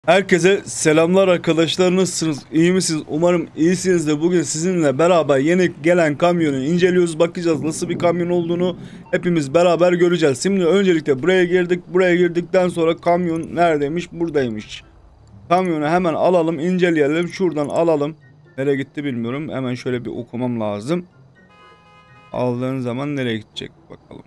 Herkese selamlar arkadaşlar, nasılsınız, iyi misiniz? Umarım iyisinizdir. Bugün sizinle beraber yeni gelen kamyonu inceliyoruz, bakacağız nasıl bir kamyon olduğunu hepimiz beraber göreceğiz. Şimdi öncelikle buraya girdik, buraya girdikten sonra kamyon neredeymiş? Buradaymış. Kamyonu hemen alalım, inceleyelim, şuradan alalım. Nereye gitti bilmiyorum, hemen şöyle bir okumam lazım. Aldığın zaman nereye gidecek bakalım.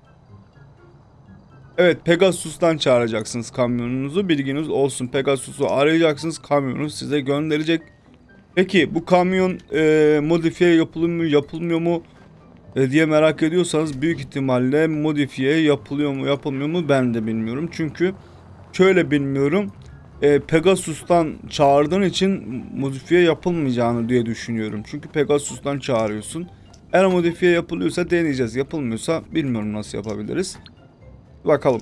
Evet, Pegasus'tan çağıracaksınız kamyonunuzu, bilginiz olsun. Pegasus'u arayacaksınız, kamyonu size gönderecek. Peki bu kamyon modifiye yapılıyor mu yapılmıyor mu diye merak ediyorsanız, büyük ihtimalle modifiye yapılıyor mu yapılmıyor mu ben de bilmiyorum. Çünkü şöyle bilmiyorum, Pegasus'tan çağırdığın için modifiye yapılmayacağını diye düşünüyorum. Çünkü Pegasus'tan çağırıyorsun. Eğer modifiye yapılıyorsa deneyeceğiz, yapılmıyorsa bilmiyorum nasıl yapabiliriz. Bakalım.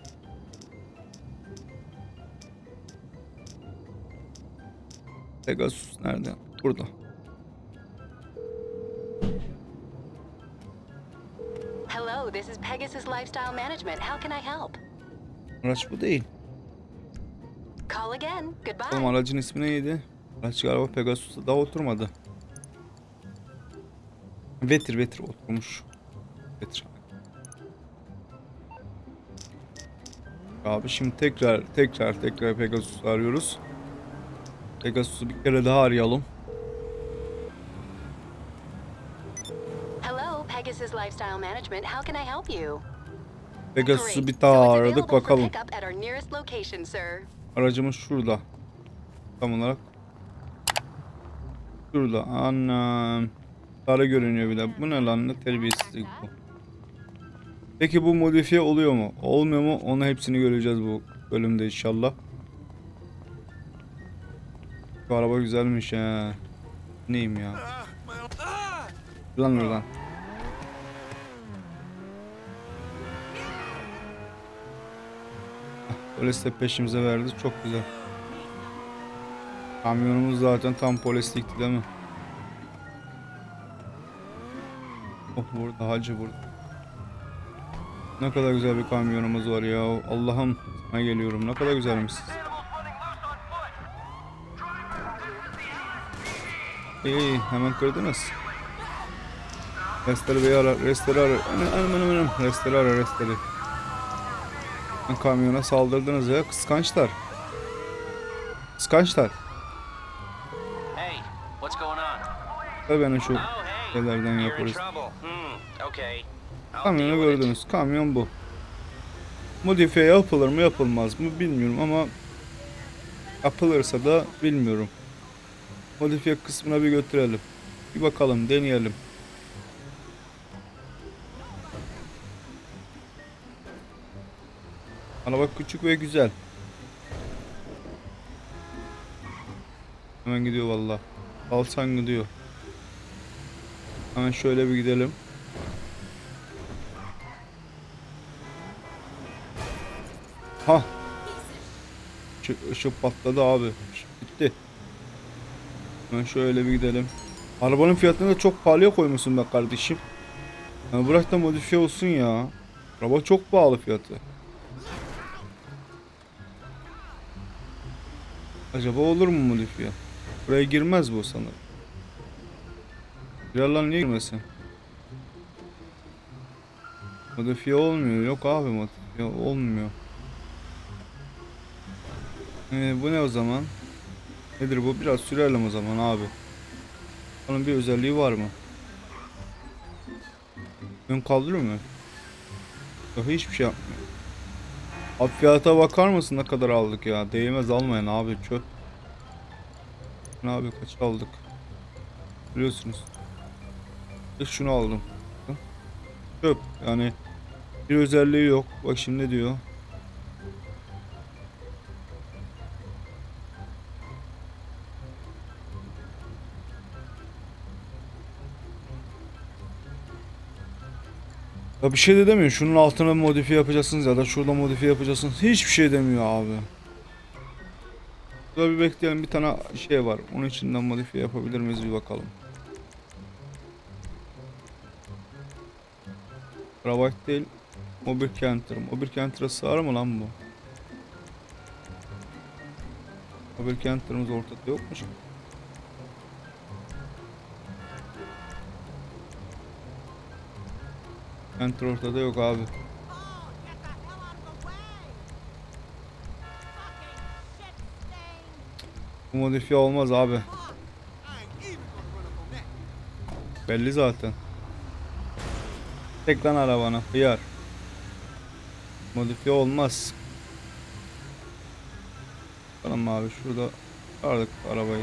Pegasus nerede? Burada. Hello, this is Pegasus Lifestyle Management. How can I help? Araç bu değil. Call again. Oğlum, Goodbye. aracın ismi neydi? Araç galiba Pegasus'ta daha oturmadı. Vetir oturmuş. Vetir. Abi şimdi tekrar Pegasus'u arıyoruz. Pegasus'u bir kere daha arayalım. Hello, Pegasus Lifestyle Management. How can I help you? Pegasus'u bir So daha it's aradık, available for bakalım. pickup at our nearest location, sir. Aracımız şurada. Tam olarak. Şurada. Anam. Sarı görünüyor bir de. Bu ne lan, ne terbiyesizlik bu. Peki bu modifiye oluyor mu? Olmuyor mu? Onu hepsini göreceğiz bu bölümde inşallah. Bu araba güzelmiş ya. Neyim ya? Lan oradan. Polis de peşimize verdi. Çok güzel. Kamyonumuz zaten tam polislikti değil mi? Oh, burada hacı burada. Ne kadar güzel bir kamyonumuz var ya. Allah'ım, sana geliyorum. Ne kadar güzelmişsiniz. İyi, hemen kırdınız. Restleri Bey'i ara. Restleri ara. Restleri ara, restleri. Kamyona saldırdınız ya. Kıskançlar. Kıskançlar. Hey, what's going on? Tabii ben şu Oh, hey. şeylerden You're in yaparız. trouble. Okay. I'll Kamyonu deal with it. gördünüz. Kamyon bu. Modifiye yapılır mı yapılmaz mı bilmiyorum ama yapılırsa da bilmiyorum. Modifiye kısmına bir götürelim. Bir bakalım, deneyelim. Araba küçük ve güzel. Hemen gidiyor vallahi. Alsan gidiyor. Hemen şöyle bir gidelim. Ha. Işık patladı abi. Işık bitti. Hemen şöyle bir gidelim. Arabanın fiyatını da çok pahalıya koymuşsun be kardeşim. Ya bırak da modifiye olsun ya. Araba çok pahalı fiyatı. Acaba olur mu modifiye? Buraya girmez bu sanırım. Girerler, niye girmesin? Modifiye olmuyor. Yok abi, modifiye olmuyor. Bu ne o zaman? Nedir bu? Biraz sürelim o zaman abi. Onun bir özelliği var mı? Ön kaldırıyor mu? Yok, hiçbir şey yapmıyor. Abi fiyata bakar mısın, ne kadar aldık ya? Değmez, almayın abi, çöp. Ne abi, kaç aldık? Biliyorsunuz. Şunu aldım. Çöp yani, bir özelliği yok. Bak şimdi ne diyor? Ya bir şey de demiyor. Şunun altına modifiye yapacaksınız ya da şurada modifiye yapacaksınız. Hiçbir şey demiyor abi. Burada bir bekleyelim, bir tane şey var. Onun içinden modifiye yapabilir miyiz, bir bakalım. Travak değil. Mobil Canter. Mobil Canter'a sığar mı lan bu? Haber kentlerimiz ortada yokmuş. Kentler ortada yok abi. Bu modifiye olmaz abi. Belli zaten. Tek lan arabana hıyar. Modifiye olmaz. Tamam abi, şurada aldık arabayı.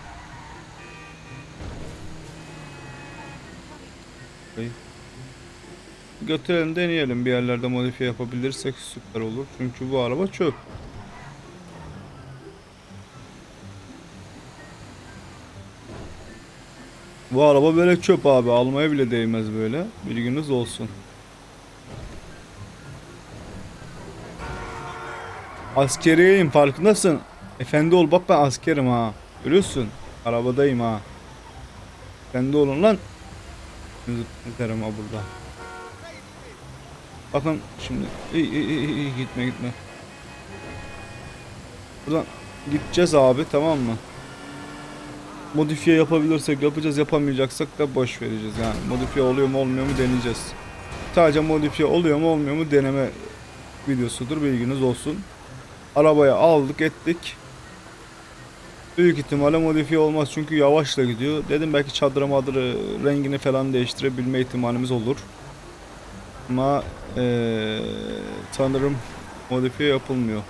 Götürelim, deneyelim, bir yerlerde modifiye yapabilirsek süper olur. Çünkü bu araba çöp. Bu araba böyle çöp abi, almaya bile değmez böyle. Bilginiz olsun. Askeriyeyim, farkındasın. Efendi ol, bak ben askerim ha. Görüyorsun, arabadayım ha. Efendi olun lan. Zıplarım ha burada. Bakın şimdi iyi, gitme. Buradan gideceğiz abi, tamam mı? Modifiye yapabilirsek yapacağız, yapamayacaksak da boş vereceğiz yani. Modifiye oluyor mu olmuyor mu deneyeceğiz. Sadece modifiye oluyor mu olmuyor mu deneme videosudur, bilginiz olsun. Arabaya aldık ettik. Büyük ihtimalle modifiye olmaz çünkü yavaşla gidiyor. Dedim belki çadırı madırı rengini falan değiştirebilme ihtimalimiz olur. Ama sanırım modifiye yapılmıyor.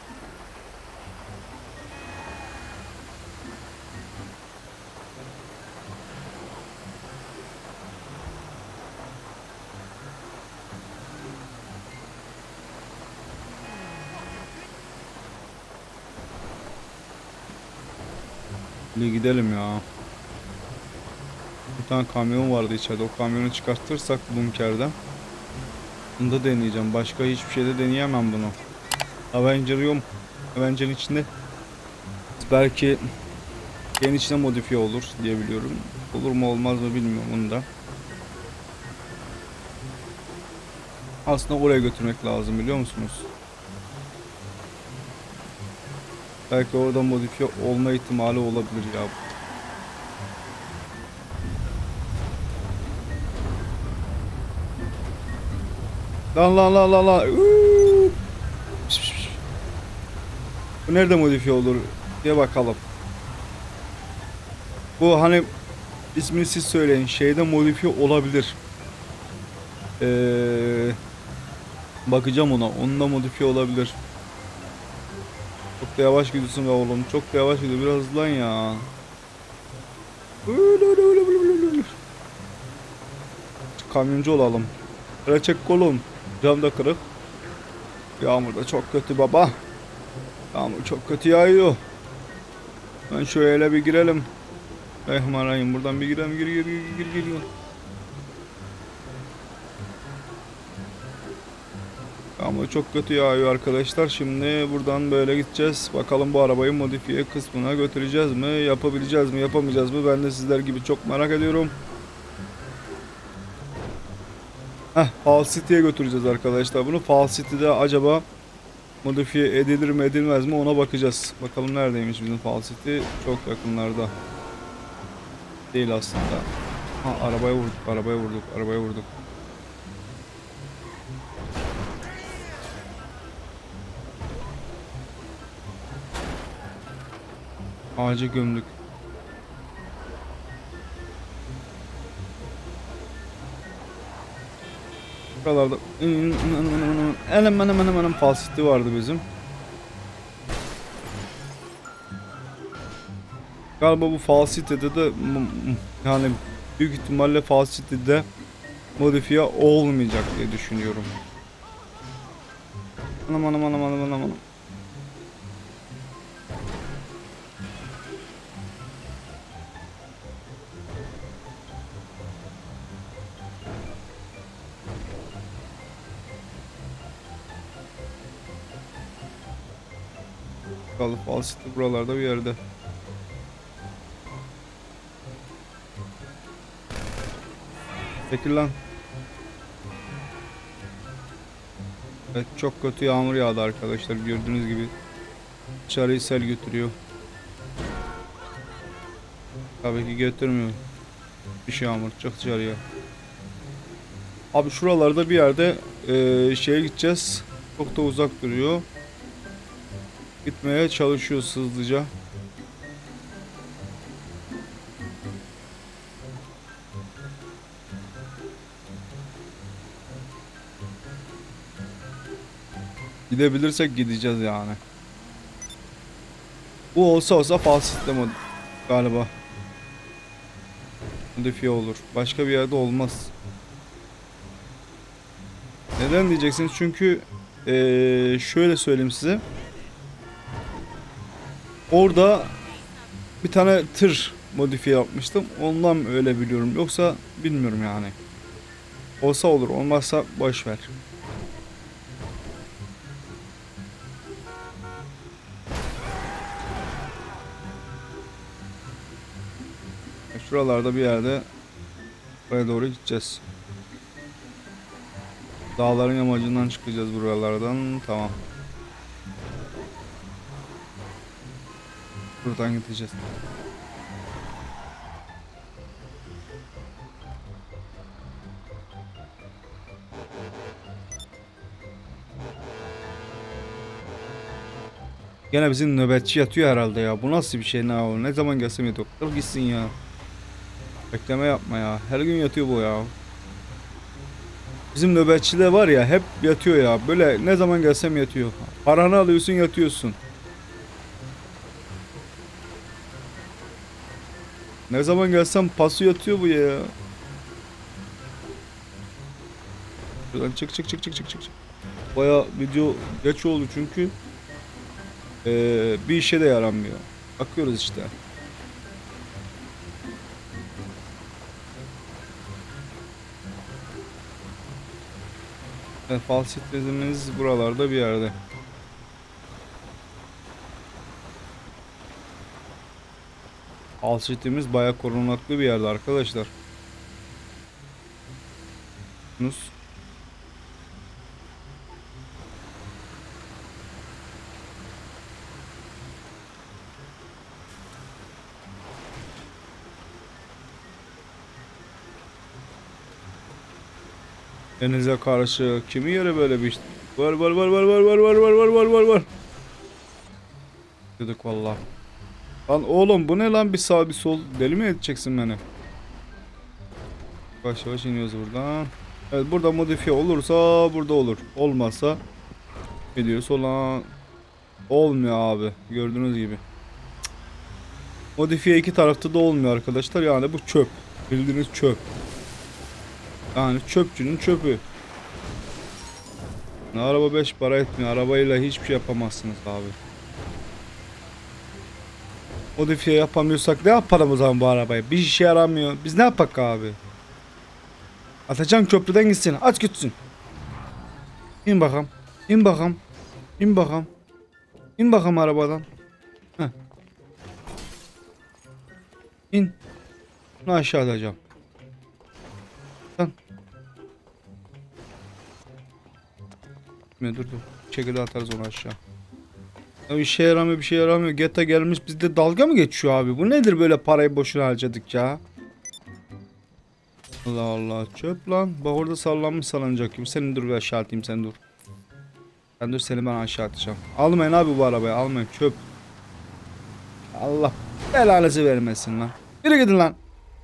Hadi gidelim ya. Bir tane kamyon vardı içeride. O kamyonu çıkartırsak bunkerden. Bunu da deneyeceğim. Başka hiçbir şeyde deneyemem bunu. Avenger'ın içinde belki şeyin içine modifiye olur diye biliyorum. Olur mu olmaz mı bilmiyorum bunu da. Aslında oraya götürmek lazım, biliyor musunuz? Belki orada modifiye olma ihtimali olabilir ya. Lan. Bu nerede modifiye olur diye bakalım. Bu hani ismini siz söyleyin. Şeyde modifiye olabilir. Bakacağım ona. Onunla modifiye olabilir. Çok da yavaş gidiyorsun be oğlum. Çok da yavaş gidiyor. Biraz hızlan ya. Kamyoncu olalım. Böyle çek kolum. Cam da kırık. Yağmur da çok kötü baba. Yağmur çok kötü yağıyor. Ben şöyle bir girelim. Rahmanrahim, buradan bir girelim. Gir. Ama çok kötü yağıyor arkadaşlar. Şimdi buradan böyle gideceğiz. Bakalım bu arabayı modifiye kısmına götüreceğiz mi? Yapabileceğiz mi? Yapamayacağız mı? Ben de sizler gibi çok merak ediyorum. Fall City'ye götüreceğiz arkadaşlar. Bunu Fall City'de acaba modifiye edilir mi edilmez mi ona bakacağız. Bakalım neredeymiş bizim Fall City? Çok yakınlarda. Değil aslında. Arabaya vurduk. Ağacı gömdük. Buralarda hemen Fall City vardı bizim. Galiba bu Fall City'de de yani büyük ihtimalle Fall City'de modifiye olmayacak diye düşünüyorum. Anam. Fall City buralarda bir yerde. Çekil lan. Evet, çok kötü yağmur yağdı arkadaşlar, gördüğünüz gibi. Dışarıyı sel götürüyor. Tabii ki getirmiyor. Bir şey yağmur çık dışarıya. Abi şuralarda bir yerde şeye gideceğiz. Çok da uzak duruyor. Gitmeye çalışıyoruz hızlıca. Gidebilirsek gideceğiz yani. Bu olsa fal sistemi galiba. Modifiye olur. Başka bir yerde olmaz. Neden diyeceksiniz? Çünkü şöyle söyleyeyim size. Orada bir tane tır modifiye yapmıştım. Ondan öyle biliyorum. Yoksa bilmiyorum yani. Olsa olur, olmazsa boş ver. Şuralarda bir yerde buraya doğru gideceğiz. Dağların yamacından çıkacağız buralardan. Tamam. Buradan gideceğiz. Gene bizim nöbetçi yatıyor herhalde ya. Bu nasıl bir şey ne zaman gelsem yatıyor. Dur gitsin ya. Bekleme yapma ya. Her gün yatıyor bu ya. Bizim nöbetçiler var ya hep yatıyor ya. Böyle ne zaman gelsem yatıyor. Paranı alıyorsun yatıyorsun. Ne zaman gelsem pasu yatıyor bu ya. Şuradan çık. Baya video geç oldu çünkü. Bir işe de yaramıyor. Bakıyoruz işte. Falsitlerimiz buralarda bir yerde. Falsitimiz bayağı korunaklı bir yerde arkadaşlar. Yunus. Denize karşı kimi yere böyle bir var. Dedik vallahi. Lan oğlum bu ne lan bir sağ bir sol deli mi edeceksin beni? Yavaş yavaş iniyoruz buradan. Evet burada modifiye olursa burada olur. Olmazsa gidiyoruz olan olmuyor abi gördüğünüz gibi. Modifiye iki tarafta da olmuyor arkadaşlar yani bu çöp. Bildiğiniz çöp. Yani çöpçünün çöpü. Araba 5 para etmiyor. Arabayla hiçbir şey yapamazsınız abi. Modifiye yapamıyorsak ne yapalım o zaman bu arabayı? Bir işe yaramıyor. Biz ne yapak abi? Atacağım köprüden gitsin. Aç gitsin. İn bakalım. İn bakalım. İn bakalım. İn bakalım arabadan. Heh. İn. Bunu aşağı atacağım. Lan. Dur. Şekilde atarız onu aşağı. Ya bir şey yaramıyor bir şey yaramıyor. Geta gelmiş bizde dalga mı geçiyor abi? Bu nedir böyle parayı boşuna harcadık ya? Allah Allah çöp lan. Bak orada sallanmış sallanacak gibi. Seni dur bir aşağı atayım sen dur. Sen dur seni ben aşağı atacağım. Almayın abi bu arabayı almayın çöp. Allah belanızı vermesin lan. Yürü gidin lan.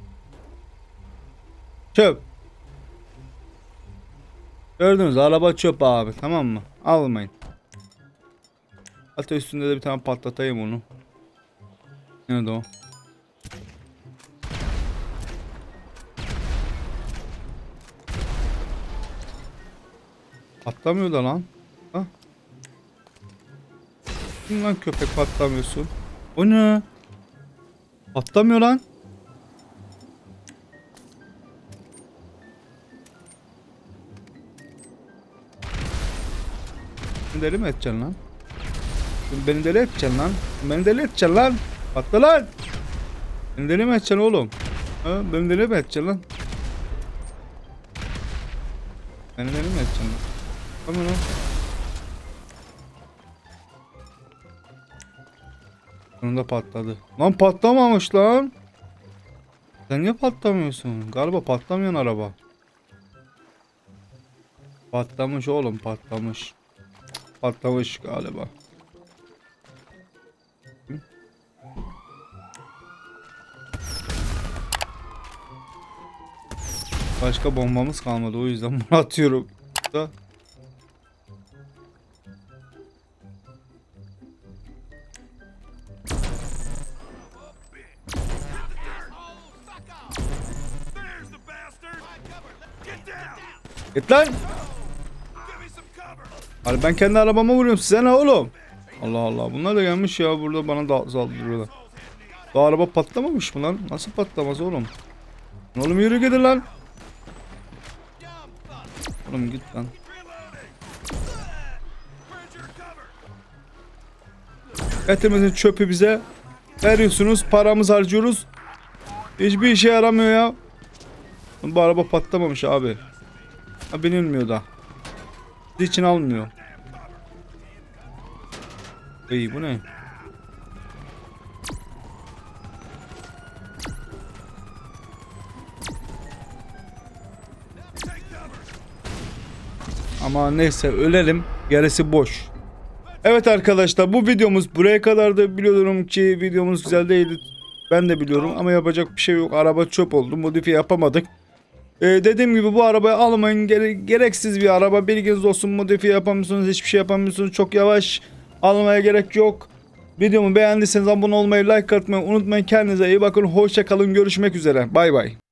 Çöp. Gördünüz araba çöp abi tamam mı? Almayın. Hatta üstünde de bir tane patlatayım onu. Nerede o? Patlamıyor da lan. Ha? Kim lan köpek patlamıyorsun? O ne? Patlamıyor lan. Beni deli mi edeceksin lan? Beni deli edeceksin lan. Beni deli edeceksin lan. Patla lan. Beni deli mi edeceksin oğlum? Ha? Beni deli mi edeceksin lan? Beni deli mi edeceksin lan? Tamam lan. Sonunda patladı. Lan patlamamış lan. Sen niye patlamıyorsun? Galiba patlamayan araba. Patlamış oğlum, patlamış. Patlamış galiba. Başka bombamız kalmadı, o yüzden bunu atıyorum. Da. Git lan. Hadi ben kendi arabama vuruyorum, size ne oğlum? Allah Allah, bunlar da gelmiş ya burada bana da saldırıyorlar. Bu araba patlamamış mı lan? Nasıl patlamaz oğlum? Oğlum yürü gidin lan. Oğlum git lan. Etimizin çöpü bize veriyorsunuz, paramızı harcıyoruz. Hiçbir işe yaramıyor ya. Bu araba patlamamış abi. Ha, binilmiyor da. İçin almıyor. İyi, bu ne? Ama neyse, ölelim. Gerisi boş. Evet arkadaşlar, bu videomuz buraya kadardı. Biliyorum ki videomuz güzel değildi. Ben de biliyorum ama yapacak bir şey yok. Araba çöp oldu. Modifiye yapamadık. Dediğim gibi bu arabayı almayın. Gereksiz bir araba. Bilginiz olsun. Modifiye yapamıyorsunuz. Hiçbir şey yapamıyorsunuz. Çok yavaş. Almaya gerek yok. Videomu beğendiyseniz abone olmayı, like atmayı unutmayın. Kendinize iyi bakın. Hoşça kalın. Görüşmek üzere. Bay bay.